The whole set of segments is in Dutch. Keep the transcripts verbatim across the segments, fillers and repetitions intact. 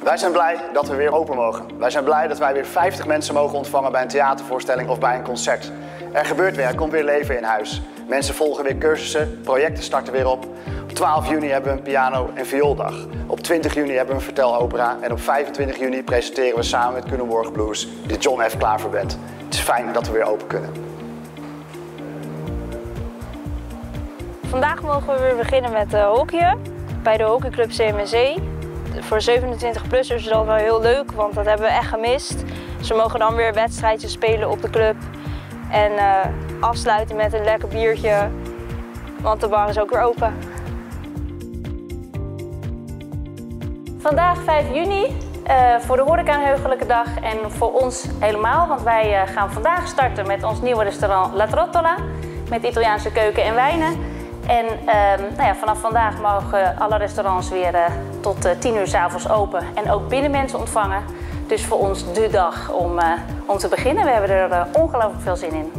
Wij zijn blij dat we weer open mogen. Wij zijn blij dat wij weer vijftig mensen mogen ontvangen bij een theatervoorstelling of bij een concert. Er gebeurt weer, er komt weer leven in huis. Mensen volgen weer cursussen, projecten starten weer op. Op twaalf juni hebben we een piano- en viooldag. Op twintig juni hebben we een vertelopera. En op vijfentwintig juni presenteren we samen met Culemborg Blues de John F. Klaver Band. Het is fijn dat we weer open kunnen. Vandaag mogen we weer beginnen met uh, hockeyen bij de hockeyclub C M C. Voor zevenentwintig-plussers is dat wel heel leuk, want dat hebben we echt gemist. Ze mogen dan weer wedstrijdjes spelen op de club en uh, afsluiten met een lekker biertje, want de bar is ook weer open. Vandaag vijf juni uh, voor de Horeca een heugelijke dag en voor ons helemaal, want wij uh, gaan vandaag starten met ons nieuwe restaurant La Trottola met Italiaanse keuken en wijnen. En uh, nou ja, vanaf vandaag mogen alle restaurants weer uh, tot uh, tien uur 's avonds open en ook binnenmensen ontvangen. Dus voor ons de dag om, uh, om te beginnen. We hebben er uh, ongelooflijk veel zin in.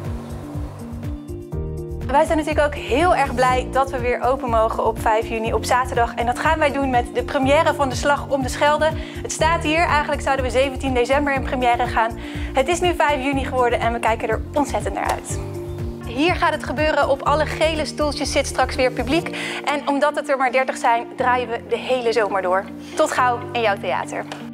Wij zijn natuurlijk ook heel erg blij dat we weer open mogen op vijf juni op zaterdag. En dat gaan wij doen met de première van De Slag om de Schelde. Het staat hier, eigenlijk zouden we zeventien december in première gaan. Het is nu vijf juni geworden en we kijken er ontzettend naar uit. Hier gaat het gebeuren. Op alle gele stoeltjes zit straks weer publiek. En omdat het er maar dertig zijn, draaien we de hele zomer door. Tot gauw in jouw theater.